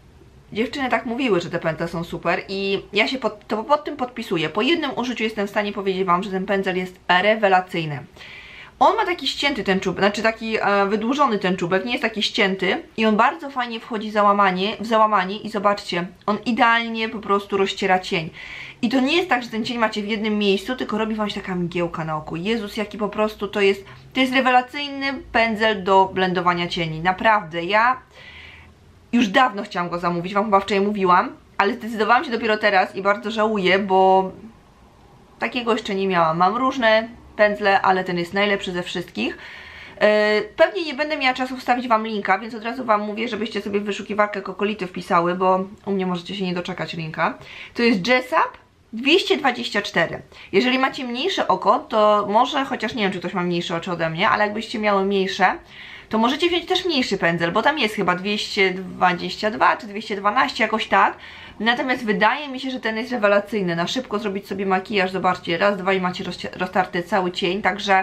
[SPEAKER 1] dziewczyny tak mówiły, że te pędzle są super i ja się pod tym podpisuję. Po jednym użyciu jestem w stanie powiedzieć Wam, że ten pędzel jest rewelacyjny. On ma taki ścięty ten czubek, znaczy taki wydłużony ten czubek, nie jest taki ścięty i on bardzo fajnie wchodzi w załamanie i zobaczcie, on idealnie po prostu rozciera cień. I to nie jest tak, że ten cień macie w jednym miejscu, tylko robi Wam się taka mgiełka na oku. Jezus, jaki po prostu to jest rewelacyjny pędzel do blendowania cieni. Naprawdę, ja już dawno chciałam go zamówić, Wam chyba wczoraj mówiłam, ale zdecydowałam się dopiero teraz i bardzo żałuję, bo takiego jeszcze nie miałam. Mam różne pędzle, ale ten jest najlepszy ze wszystkich. Pewnie nie będę miała czasu wstawić Wam linka, więc od razu Wam mówię, żebyście sobie w wyszukiwarkę Kokolity wpisały, bo u mnie możecie się nie doczekać linka. To jest Jessup 224. Jeżeli macie mniejsze oko, to może, chociaż nie wiem, czy ktoś ma mniejsze oczy ode mnie, ale jakbyście miały mniejsze, to możecie wziąć też mniejszy pędzel, bo tam jest chyba 222 czy 212, jakoś tak. Natomiast wydaje mi się, że ten jest rewelacyjny. Na szybko zrobić sobie makijaż, zobaczcie, raz, dwa i macie roztarty cały cień, także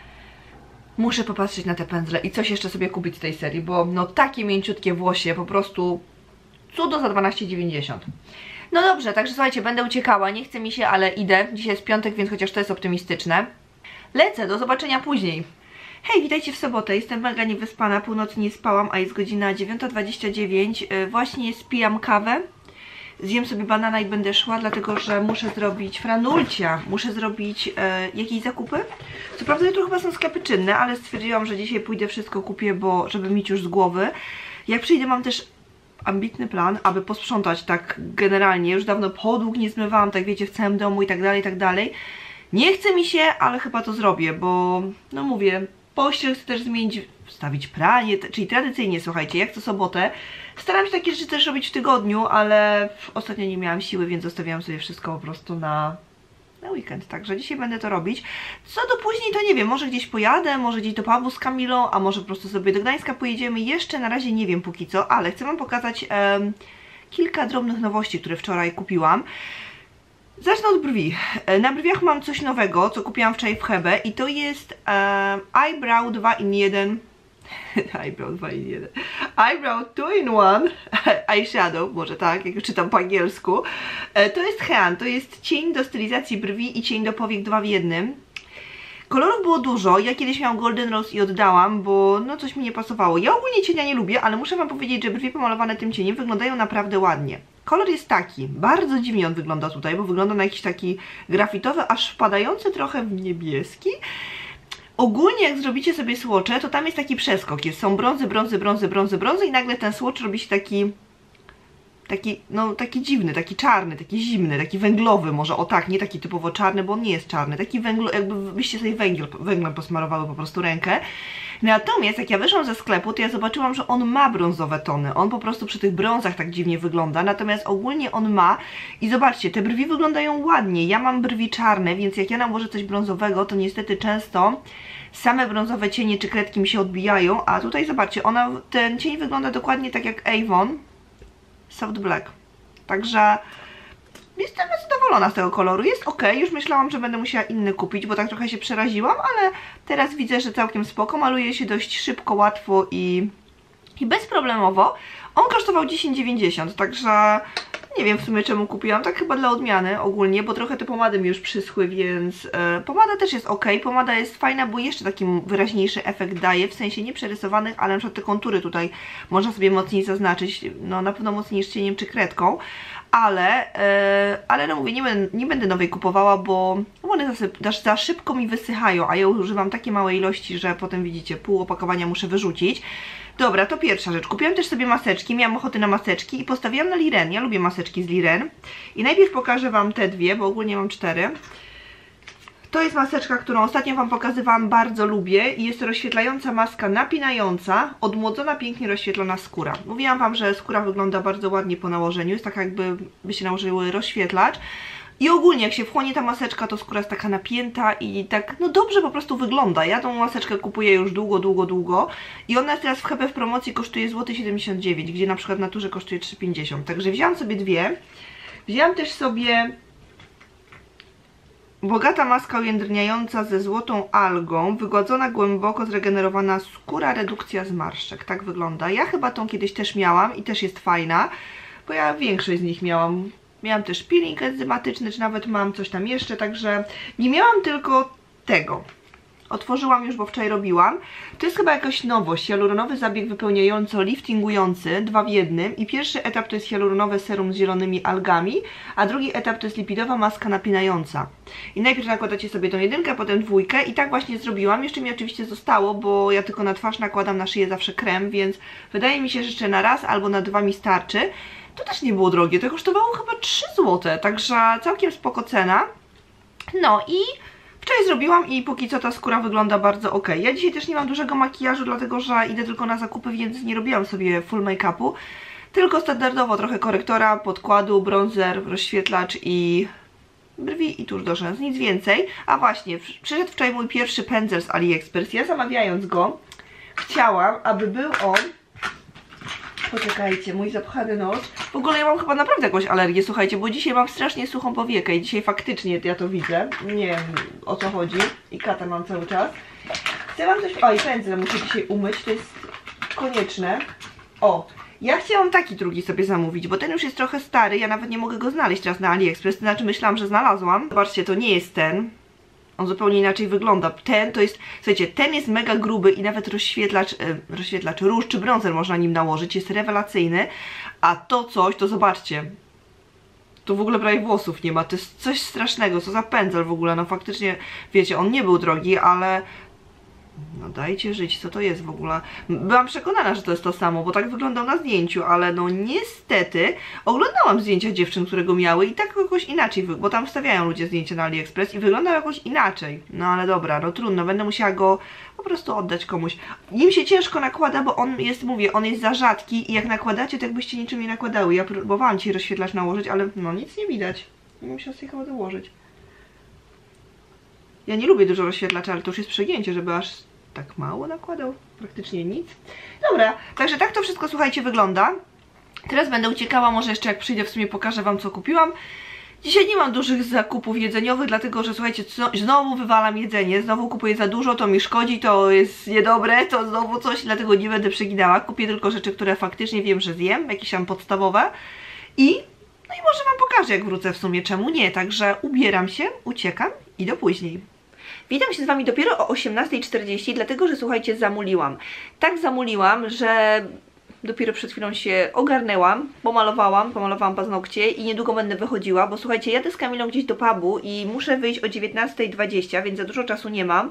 [SPEAKER 1] muszę popatrzeć na te pędzle i coś jeszcze sobie kupić z tej serii, bo no takie mięciutkie włosie, po prostu cudo za 12,90. No dobrze, także słuchajcie, będę uciekała, nie chce mi się, ale idę. Dzisiaj jest piątek, więc chociaż to jest optymistyczne. Lecę, do zobaczenia później. Hej, witajcie w sobotę, jestem mega niewyspana, północy nie spałam, a jest godzina 9:29. Właśnie spijam kawę. Zjem sobie banana i będę szła, dlatego że muszę zrobić franulcia, muszę zrobić jakieś zakupy. Co prawda jutro chyba są sklepy czynne, ale stwierdziłam, że dzisiaj pójdę, wszystko kupię, bo żeby mieć już z głowy. Jak przyjdę, mam też ambitny plan, aby posprzątać tak generalnie. Już dawno podłóg nie zmywałam, tak wiecie, w całym domu i tak dalej, i tak dalej. Nie chce mi się, ale chyba to zrobię, bo no mówię, pościel chcę też zmienić, wstawić pranie, czyli tradycyjnie, słuchajcie, jak co sobotę. Staram się takie rzeczy też robić w tygodniu, ale ostatnio nie miałam siły, więc zostawiałam sobie wszystko po prostu na weekend, także dzisiaj będę to robić. Co do później, to nie wiem, może gdzieś pojadę, może gdzieś do pubu z Kamilą, a może po prostu sobie do Gdańska pojedziemy. Jeszcze na razie nie wiem póki co, ale chcę Wam pokazać kilka drobnych nowości, które wczoraj kupiłam. Zacznę od brwi. Na brwiach mam coś nowego, co kupiłam wczoraj w Hebe i to jest Eyebrow 2 in 1. Eyebrow 2 in 1. Eyebrow 2 in 1 eyeshadow, może tak, jak czytam po angielsku. To jest Hean, to jest cień do stylizacji brwi i cień do powiek 2 w 1. Kolorów było dużo, ja kiedyś miałam Golden Rose i oddałam, bo no coś mi nie pasowało. Ja ogólnie cienia nie lubię, ale muszę Wam powiedzieć, że brwi pomalowane tym cieniem wyglądają naprawdę ładnie. Kolor jest taki, bardzo dziwnie on wygląda tutaj, bo wygląda na jakiś taki grafitowy, aż wpadający trochę w niebieski. Ogólnie jak zrobicie sobie swatche, to tam jest taki przeskok, są brązy, brązy, brązy, brązy, brązy i nagle ten swatch robi się taki dziwny, taki czarny, taki zimny, taki węglowy może, o tak, nie taki typowo czarny, bo on nie jest czarny, taki jakby byście sobie węglem posmarowały po prostu rękę. Natomiast jak ja wyszłam ze sklepu, to ja zobaczyłam, że on ma brązowe tony, on po prostu przy tych brązach tak dziwnie wygląda, natomiast ogólnie on ma i zobaczcie, te brwi wyglądają ładnie, ja mam brwi czarne, więc jak ja nałożę coś brązowego, to niestety często same brązowe cienie czy kredki mi się odbijają, a tutaj zobaczcie, ten cień wygląda dokładnie tak jak Avon Soft Black, także jestem zadowolona z tego koloru, jest ok, już myślałam, że będę musiała inny kupić, bo tak trochę się przeraziłam, ale teraz widzę, że całkiem spoko, maluje się dość szybko, łatwo i bezproblemowo. On kosztował 10,90, także nie wiem w sumie czemu kupiłam, tak chyba dla odmiany ogólnie, bo trochę te pomady mi już przyschły, więc pomada też jest ok, pomada jest fajna, bo jeszcze taki wyraźniejszy efekt daje, w sensie nie przerysowanych, ale na przykład te kontury tutaj można sobie mocniej zaznaczyć, no na pewno mocniej cieniem czy kredką, ale no mówię, nie będę nowej kupowała, bo one za szybko mi wysychają, a ja używam takie małe ilości, że potem widzicie, pół opakowania muszę wyrzucić. Dobra, to pierwsza rzecz. Kupiłam też sobie maseczki, miałam ochotę na maseczki i postawiłam na Liren. Ja lubię maseczki z Liren. I najpierw pokażę Wam te dwie, bo ogólnie mam 4. To jest maseczka, którą ostatnio Wam pokazywałam, bardzo lubię. I jest to rozświetlająca maska napinająca, odmłodzona, pięknie rozświetlona skóra. Mówiłam Wam, że skóra wygląda bardzo ładnie po nałożeniu. Jest tak jakby się nałożyły rozświetlacz. I ogólnie jak się wchłonie ta maseczka, to skóra jest taka napięta i tak, no dobrze po prostu wygląda. Ja tą maseczkę kupuję już długo i ona teraz w Hebe w promocji kosztuje złoty 79 zł, gdzie na przykład w naturze kosztuje 3,50 zł. Także wzięłam sobie dwie. Wzięłam też sobie bogata maska ujędrniająca ze złotą algą, wygładzona, głęboko zregenerowana skóra, redukcja zmarszczek. Tak wygląda. Ja chyba tą kiedyś też miałam i też jest fajna. bo ja większość z nich miałam. Miałam też peeling enzymatyczny, czy nawet mam coś tam jeszcze, także nie miałam tylko tego. Otworzyłam już, bo wczoraj robiłam. To jest chyba jakaś nowość, hialuronowy zabieg wypełniająco-liftingujący, 2 w 1. I pierwszy etap to jest hialuronowe serum z zielonymi algami, a drugi etap to jest lipidowa maska napinająca. I najpierw nakładacie sobie tą jedynkę, potem dwójkę i tak właśnie zrobiłam. Jeszcze mi oczywiście zostało, bo ja tylko na twarz nakładam, na szyję zawsze krem, więc wydaje mi się, że jeszcze na raz albo na 2 mi starczy. To też nie było drogie, to kosztowało chyba 3 zł, także całkiem spoko cena. No i wczoraj zrobiłam i póki co ta skóra wygląda bardzo ok. Ja dzisiaj też nie mam dużego makijażu, dlatego że idę tylko na zakupy, więc nie robiłam sobie full make-upu. Tylko standardowo trochę korektora, podkładu, bronzer, rozświetlacz i brwi i tusz do rzęs, nic więcej. A właśnie, przyszedł wczoraj mój pierwszy pędzel z AliExpress. Ja zamawiając go chciałam, aby był on... Poczekajcie, mój zapchany nos. W ogóle ja mam chyba naprawdę jakąś alergię, słuchajcie, bo dzisiaj mam strasznie suchą powiekę i dzisiaj faktycznie ja to widzę. Nie wiem o co chodzi. I katę mam cały czas. Chcę wam coś... O, i pędzle muszę dzisiaj umyć, to jest konieczne. O, ja chciałam taki drugi sobie zamówić, bo ten już jest trochę stary, ja nawet nie mogę go znaleźć teraz na AliExpress, to znaczy myślałam, że znalazłam. Zobaczcie, to nie jest ten. On zupełnie inaczej wygląda. Ten to jest, słuchajcie, ten jest mega gruby i nawet rozświetlacz róż czy bronzer można nim nałożyć, jest rewelacyjny, a to coś, to zobaczcie, tu w ogóle prawie włosów nie ma, to jest coś strasznego, co za pędzel w ogóle, no faktycznie, wiecie, on nie był drogi, ale... No dajcie żyć, co to jest w ogóle? Byłam przekonana, że to jest to samo, bo tak wyglądał na zdjęciu, ale no niestety oglądałam zdjęcia dziewczyn, które go miały i tak jakoś inaczej, bo tam wstawiają ludzie zdjęcia na AliExpress i wyglądał jakoś inaczej. No ale dobra, no trudno, będę musiała go po prostu oddać komuś. Nim się ciężko nakłada, bo on jest, mówię, on jest za rzadki i jak nakładacie, to jakbyście niczym nie nakładały. Ja próbowałam dzisiaj rozświetlacz nałożyć, ale no nic nie widać. Nie musiałam sobie chyba dołożyć. Ja nie lubię dużo rozświetlacza, ale to już jest przegięcie, żeby aż tak mało nakładał. Praktycznie nic. Dobra, także tak to wszystko, słuchajcie, wygląda. Teraz będę uciekała, może jeszcze jak przyjdę w sumie pokażę wam, co kupiłam. Dzisiaj nie mam dużych zakupów jedzeniowych, dlatego że, słuchajcie, znowu wywalam jedzenie, znowu kupuję za dużo, to mi szkodzi, to jest niedobre, to znowu coś, dlatego nie będę przeginała. Kupię tylko rzeczy, które faktycznie wiem, że zjem, jakieś tam podstawowe. No i może wam pokażę, jak wrócę w sumie, czemu nie. Także ubieram się, uciekam i do później. Witam się z wami dopiero o 18:40, dlatego że, słuchajcie, zamuliłam. Tak zamuliłam, że dopiero przed chwilą się ogarnęłam, pomalowałam paznokcie i niedługo będę wychodziła, bo słuchajcie, jadę z Kamilą gdzieś do pubu i muszę wyjść o 19:20, więc za dużo czasu nie mam.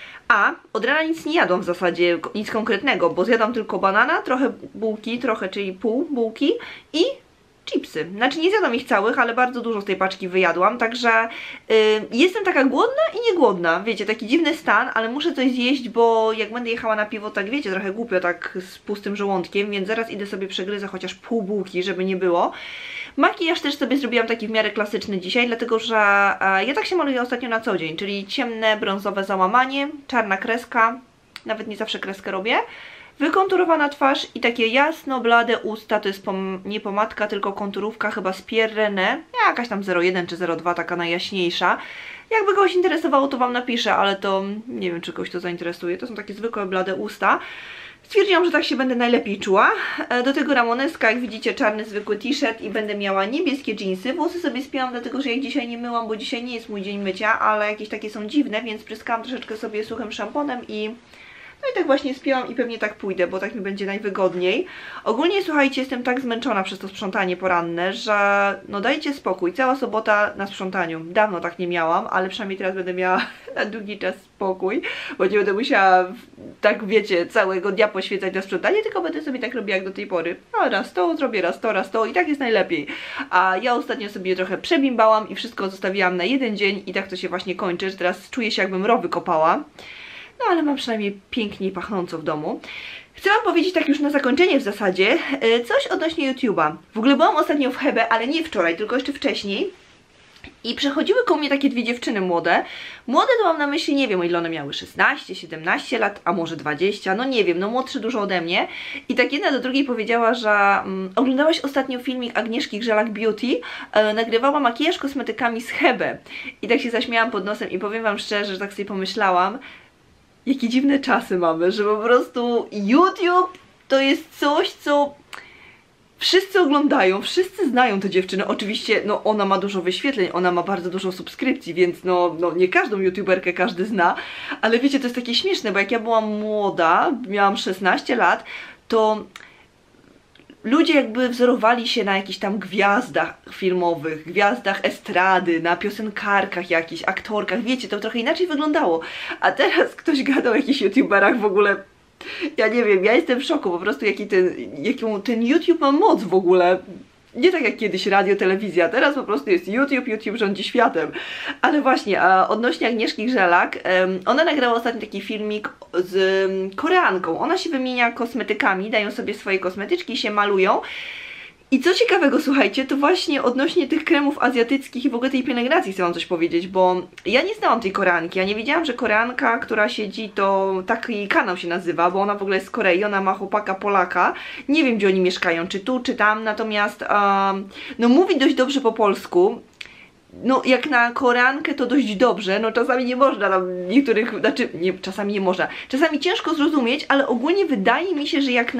[SPEAKER 1] A od rana nic nie jadłam w zasadzie, nic konkretnego, bo zjadłam tylko banana, trochę bułki, czyli pół bułki i chipsy. Znaczy nie zjadłam ich całych, ale bardzo dużo z tej paczki wyjadłam, także jestem taka głodna i niegłodna. Wiecie, taki dziwny stan, ale muszę coś zjeść, bo jak będę jechała na piwo, tak wiecie, trochę głupio tak z pustym żołądkiem, więc zaraz idę sobie przegryzę chociaż pół bułki, żeby nie było. Makijaż też sobie zrobiłam taki w miarę klasyczny dzisiaj, dlatego że ja tak się maluję ostatnio na co dzień, czyli ciemne, brązowe załamanie, czarna kreska, nawet nie zawsze kreskę robię, wykonturowana twarz i takie jasno blade usta, to jest nie pomadka, tylko konturówka chyba z Pierre René, jakaś tam 01 czy 02, taka najjaśniejsza. Jakby kogoś interesowało, to wam napiszę, ale to nie wiem, czy kogoś to zainteresuje, to są takie zwykłe blade usta. Stwierdziłam, że tak się będę najlepiej czuła. Do tego ramoneska, jak widzicie, czarny zwykły t-shirt i będę miała niebieskie dżinsy. Włosy sobie spięłam, dlatego że ja ich dzisiaj nie myłam, bo dzisiaj nie jest mój dzień mycia, ale jakieś takie są dziwne, więc pryskałam troszeczkę sobie suchym szamponem i... No i tak właśnie spięłam i pewnie tak pójdę, bo tak mi będzie najwygodniej. Ogólnie, słuchajcie, jestem tak zmęczona przez to sprzątanie poranne, że no dajcie spokój. Cała sobota na sprzątaniu. Dawno tak nie miałam, ale przynajmniej teraz będę miała na długi czas spokój, bo nie będę musiała, tak wiecie, całego dnia poświęcać na sprzątanie, tylko będę sobie tak robiła jak do tej pory. No raz to zrobię, raz to i tak jest najlepiej. A ja ostatnio sobie trochę przebimbałam i wszystko zostawiłam na jeden dzień i tak to się właśnie kończy, że teraz czuję się, jakbym rowy kopała. No ale mam przynajmniej pięknie i pachnąco w domu. Chcę wam powiedzieć tak już na zakończenie w zasadzie coś odnośnie YouTube'a. W ogóle byłam ostatnio w Hebe, ale nie wczoraj, tylko jeszcze wcześniej. I przechodziły koło mnie takie dwie dziewczyny młode. Młode to mam na myśli, nie wiem o ile one miały, 16, 17 lat, a może 20, no nie wiem, no młodsze dużo ode mnie. I tak jedna do drugiej powiedziała, że oglądałaś ostatnio filmik Agnieszki Grzelak Beauty, nagrywała makijaż kosmetykami z Hebe. I tak się zaśmiałam pod nosem i powiem wam szczerze, że tak sobie pomyślałam, jakie dziwne czasy mamy, że po prostu YouTube to jest coś, co Wszyscy oglądają, wszyscy znają tę dziewczynę. Oczywiście, no ona ma dużo wyświetleń, ona ma bardzo dużo subskrypcji, więc no nie każdą youtuberkę każdy zna, ale wiecie, to jest takie śmieszne, bo jak ja byłam młoda, miałam 16 lat, to ludzie jakby wzorowali się na jakichś tam gwiazdach filmowych, gwiazdach estrady, na piosenkarkach jakichś, aktorkach, wiecie, to trochę inaczej wyglądało. A teraz ktoś gada o jakichś youtuberach w ogóle. Ja nie wiem, ja jestem w szoku po prostu, jaką ten YouTube ma moc w ogóle. Nie tak jak kiedyś radio, telewizja, teraz po prostu jest YouTube, YouTube rządzi światem. Ale właśnie, a odnośnie Agnieszki Grzelak, ona nagrała ostatnio taki filmik z Koreanką. Ona się wymienia kosmetykami, dają sobie swoje kosmetyczki, się malują. I co ciekawego, słuchajcie, to właśnie odnośnie tych kremów azjatyckich i w ogóle tej pielęgnacji chcę wam coś powiedzieć, bo ja nie znałam tej Koreanki, ja nie wiedziałam, że Koreanka, która siedzi, to taki kanał się nazywa, bo ona w ogóle jest z Korei, ona ma chłopaka Polaka, nie wiem gdzie oni mieszkają, czy tu, czy tam, natomiast no mówi dość dobrze po polsku. No jak na Koreankę to dość dobrze, no czasami nie można tam niektórych, znaczy nie, czasami nie można, czasami ciężko zrozumieć, ale ogólnie wydaje mi się, że jak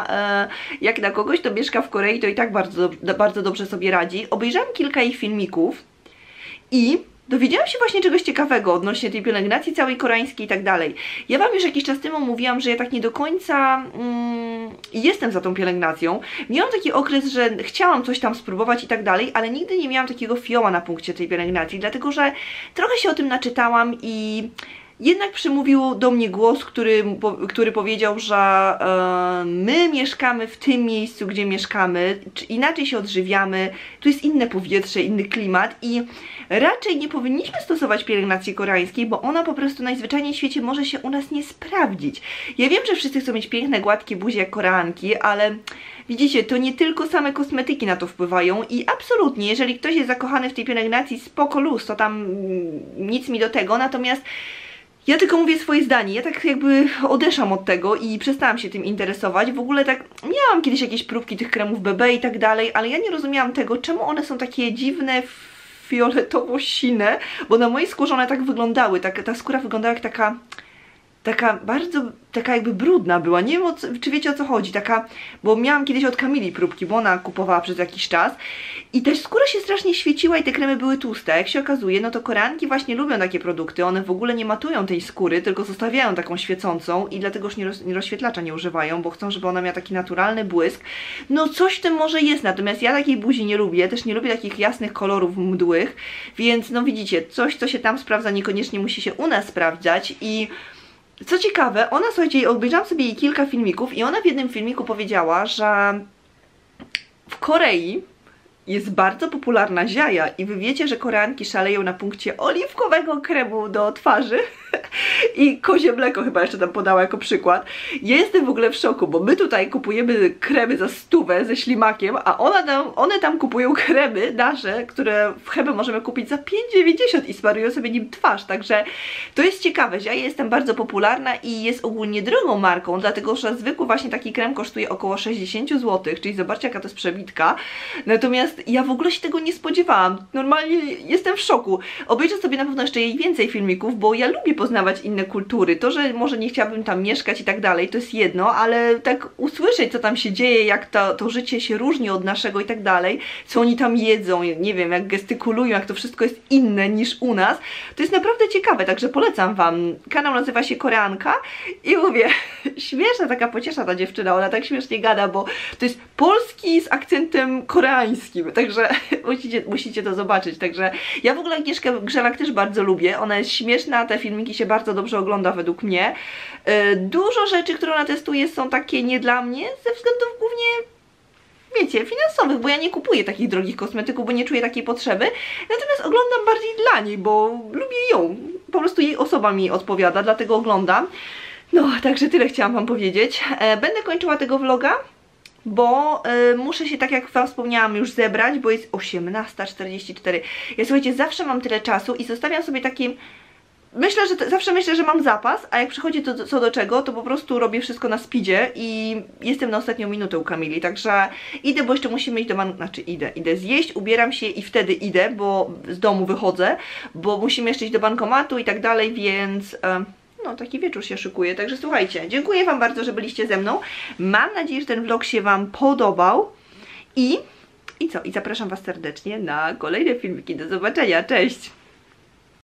[SPEAKER 1] na kogoś, kto mieszka w Korei, to i tak bardzo dobrze sobie radzi. Obejrzałam kilka ich filmików i dowiedziałam się właśnie czegoś ciekawego odnośnie tej pielęgnacji całej koreańskiej i tak dalej. Ja wam już jakiś czas temu mówiłam, że ja tak nie do końca jestem za tą pielęgnacją. Miałam taki okres, że chciałam coś tam spróbować i tak dalej, ale nigdy nie miałam takiego fioła na punkcie tej pielęgnacji, dlatego że trochę się o tym naczytałam i jednak przemówił do mnie głos, który powiedział, że my mieszkamy w tym miejscu, gdzie mieszkamy, czy inaczej się odżywiamy, tu jest inne powietrze, inny klimat i raczej nie powinniśmy stosować pielęgnacji koreańskiej, bo ona po prostu najzwyczajniej w świecie może się u nas nie sprawdzić. Ja wiem, że wszyscy chcą mieć piękne, gładkie buzie jak Koreanki, ale widzicie, to nie tylko same kosmetyki na to wpływają i absolutnie, jeżeli ktoś jest zakochany w tej pielęgnacji, spoko luz, to tam nic mi do tego, natomiast ja tylko mówię swoje zdanie, ja tak jakby odeszłam od tego i przestałam się tym interesować. W ogóle tak, miałam kiedyś jakieś próbki tych kremów BB i tak dalej, ale ja nie rozumiałam tego, czemu one są takie dziwne, fioletowo-sine, bo na mojej skórze one tak wyglądały, ta skóra wyglądała jak taka bardzo, taka jakby brudna była, nie wiem czy wiecie o co chodzi, taka, bo miałam kiedyś od Kamili próbki, bo ona kupowała przez jakiś czas i też skóra się strasznie świeciła i te kremy były tłuste, jak się okazuje, no to Koreanki właśnie lubią takie produkty, one w ogóle nie matują tej skóry, tylko zostawiają taką świecącą i dlatego już rozświetlacza nie używają, bo chcą, żeby ona miała taki naturalny błysk, no coś w tym może jest, natomiast ja takiej buzi nie lubię, też nie lubię takich jasnych kolorów mdłych, więc no widzicie, coś co się tam sprawdza niekoniecznie musi się u nas sprawdzać i co ciekawe, ona, słuchajcie, obejrzałam sobie jej kilka filmików i ona w jednym filmiku powiedziała, że w Korei jest bardzo popularna ziaja i wy wiecie, że Koreanki szaleją na punkcie oliwkowego kremu do twarzy i kozie mleko chyba jeszcze tam podała jako przykład. Ja jestem w ogóle w szoku, bo my tutaj kupujemy kremy za 100 ze ślimakiem, a one tam kupują kremy nasze, które w Hebe możemy kupić za 5,90 i smarują sobie nim twarz, także to jest ciekawe, że ja jestem bardzo popularna i jest ogólnie drogą marką, dlatego że zwykły właśnie taki krem kosztuje około 60 zł, czyli zobaczcie jaka to jest przebitka, natomiast ja w ogóle się tego nie spodziewałam, normalnie jestem w szoku. Obejrzę sobie na pewno jeszcze jej więcej filmików, bo ja lubię poznawać inne kultury, to, że może nie chciałabym tam mieszkać i tak dalej, to jest jedno, ale tak usłyszeć co tam się dzieje, jak to życie się różni od naszego i tak dalej, co oni tam jedzą, nie wiem, jak gestykulują, jak to wszystko jest inne niż u nas, to jest naprawdę ciekawe, także polecam wam. Kanał nazywa się Koreanka i mówię, śmieszna taka pociesza ta dziewczyna, ona tak śmiesznie gada, bo to jest polski z akcentem koreańskim, także musicie to zobaczyć, także ja w ogóle Agnieszkę Grzelak też bardzo lubię, ona jest śmieszna, te filmiki się bardzo dobrze ogląda według mnie. Dużo rzeczy, które ona testuje są takie nie dla mnie, ze względów głównie, wiecie, finansowych, bo ja nie kupuję takich drogich kosmetyków, bo nie czuję takiej potrzeby, natomiast oglądam bardziej dla niej, bo lubię ją, po prostu jej osoba mi odpowiada, dlatego oglądam. No, także tyle chciałam wam powiedzieć. Będę kończyła tego vloga, bo muszę się, tak jak wam wspomniałam, już zebrać, bo jest 18:44. Ja, słuchajcie, zawsze mam tyle czasu i zostawiam sobie taki... Zawsze myślę, że mam zapas, a jak przychodzi to co do czego, to po prostu robię wszystko na speedzie i jestem na ostatnią minutę u Kamili, także idę, bo jeszcze musimy iść do idę zjeść, ubieram się i wtedy idę, bo z domu wychodzę, bo musimy jeszcze iść do bankomatu i tak dalej, więc... no, taki wieczór się szykuje, także słuchajcie, dziękuję wam bardzo, że byliście ze mną, mam nadzieję, że ten vlog się wam podobał. I co? I zapraszam Was serdecznie na kolejne filmiki. Do zobaczenia, cześć!